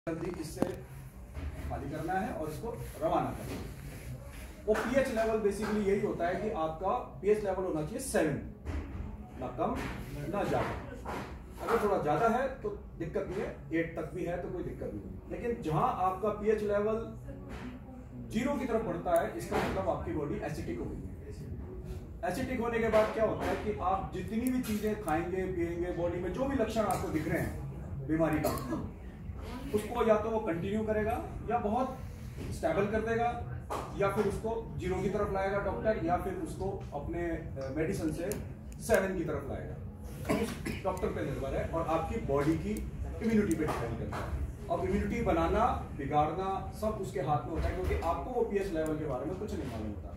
जल्दी इससे खाली करना है और इसको रवाना करना है। वो पीएच लेवल बेसिकली यही होता है कि आपका पीएच लेवल होना चाहिए 7, ना कम ना ज्यादा। अगर थोड़ा ज्यादा है तो दिक्कत नहीं है, 8 तक भी है तो कोई दिक्कत नहीं है। लेकिन जहां आपका पीएच लेवल 0 की तरफ बढ़ता है, इसका मतलब आपकी बॉडी एसिडिक हो गई है। एसिडिक होने के बाद क्या होता है कि आप जितनी भी चीजें खाएंगे पिएंगे, बॉडी में जो भी लक्षण आपको दिख रहे हैं बीमारी का, उसको या तो वो कंटिन्यू करेगा या बहुत स्टेबल कर देगा या फिर उसको 0 की तरफ लाएगा डॉक्टर, या फिर उसको अपने मेडिसिन से 7 की तरफ लाएगा। उस डॉक्टर पे निर्भर है और आपकी बॉडी की इम्यूनिटी पे डिपेंड करता है। और इम्यूनिटी बनाना बिगाड़ना सब उसके हाथ में होता है, क्योंकि आपको वो पीएच लेवल के बारे में कुछ नहीं मालूम होता।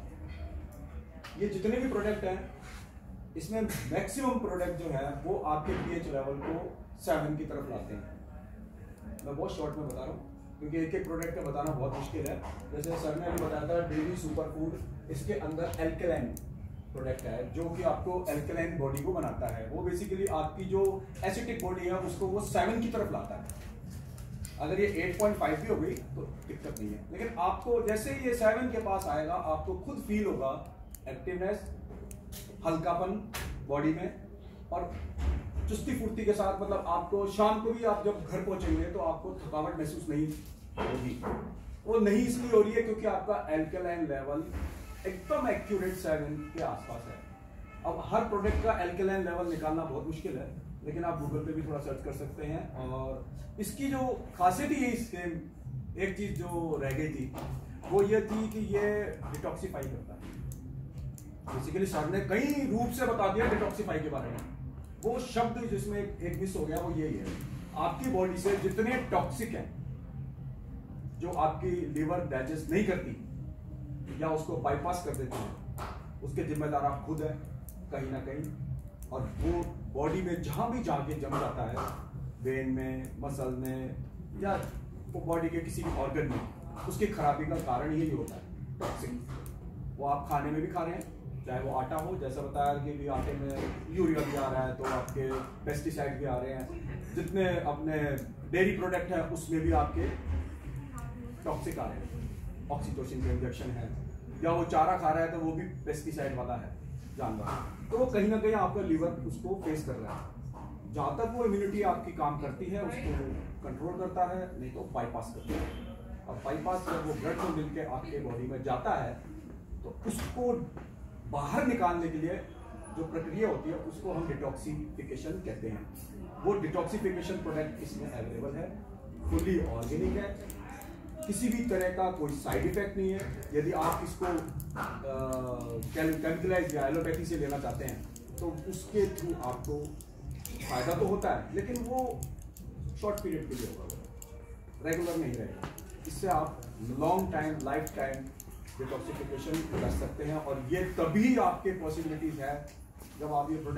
ये जितने भी प्रोडक्ट हैं इसमें मैक्सिमम प्रोडक्ट जो है वो आपके पीएच लेवल को 7 की तरफ लाते हैं। मैं बहुत शॉर्ट में बता रहा हूँ क्योंकि एक एक प्रोडक्ट का बताना बहुत मुश्किल है। जैसे सर ने अभी बताया था डेली सुपर फूड, इसके अंदर एल्कलाइन प्रोडक्ट है जो कि आपको एल्कलाइन बॉडी को बनाता है। वो बेसिकली आपकी जो एसिडिक बॉडी है उसको वो 7 की तरफ लाता है। अगर ये 8.5 भी हो गई तो दिक्कत नहीं है, लेकिन आपको जैसे ही ये 7 के पास आएगा आपको खुद फील होगा एक्टिवनेस, हल्कापन बॉडी में और चुस्ती फुर्ती के साथ। मतलब आपको शाम को भी आप जब घर पहुंचेंगे तो आपको थकावट महसूस नहीं होगी। वो नहीं इसलिए हो रही है क्योंकि आपका एल्कलाइन लेवल एकदम एक्यूरेट 7 के आसपास है। अब हर प्रोडक्ट का एल्कलाइन लेवल निकालना बहुत मुश्किल है, लेकिन आप गूगल पे भी थोड़ा सर्च कर सकते हैं। और इसकी जो खासियत ही है, इसके एक चीज जो रह गई थी वो ये थी कि ये डिटॉक्सीफाई करता है। बेसिकली सर ने कई रूप से बता दिया डिटॉक्सीफाई के बारे में। वो शब्द जिसमें एक मिस हो गया वो यही है, आपकी बॉडी से जितने टॉक्सिक हैं जो आपकी लिवर डाइजेस्ट नहीं करती या उसको बाईपास कर देती है, उसके जिम्मेदार आप खुद हैं कहीं ना कहीं। और वो बॉडी में जहां भी जाके जम जाता है, वेन में, मसल में या वो बॉडी के किसी ऑर्गन में, उसकी खराबी का कारण यही होता है टॉक्सिक। वो आप खाने में भी खा रहे हैं, चाहे वो आटा हो, जैसा बताया कि भी आटे में यूरिया भी आ रहा है तो आपके पेस्टिसाइड भी आ रहे हैं, जितने अपने डेयरी प्रोडक्ट है उसमें भी आपके टॉक्सिक आ रहे हैं। ऑक्सीटोसिन के इंजेक्शन है, या वो चारा खा रहा है तो वो भी पेस्टिसाइड वाला है जानवर, तो वो कहीं ना कहीं आपका लीवर उसको फेस कर रहा है। जहां तक वो इम्यूनिटी आपकी काम करती है उसको कंट्रोल करता है, नहीं तो बाईपास करता है। और बाईपास जब वो ब्लड में मिलकर आपके बॉडी में जाता है तो उसको बाहर निकालने के लिए जो प्रक्रिया होती है उसको हम डिटॉक्सिफिकेशन कहते हैं। वो डिटॉक्सिफिकेशन प्रोडक्ट इसमें अवेलेबल है, फुल्ली ऑर्गेनिक है, किसी भी तरह का कोई साइड इफेक्ट नहीं है। यदि आप इसको केमिकलाइज या एलोपैथी से लेना चाहते हैं तो उसके थ्रू आपको फायदा तो होता है, लेकिन वो शॉर्ट पीरियड के लिए होगा, रेगुलर नहीं रहेगा। इससे आप long time, life time detoxification कर सकते हैं। और ये तभी आपके पॉसिबिलिटीज है जब आप ये प्रोडक्ट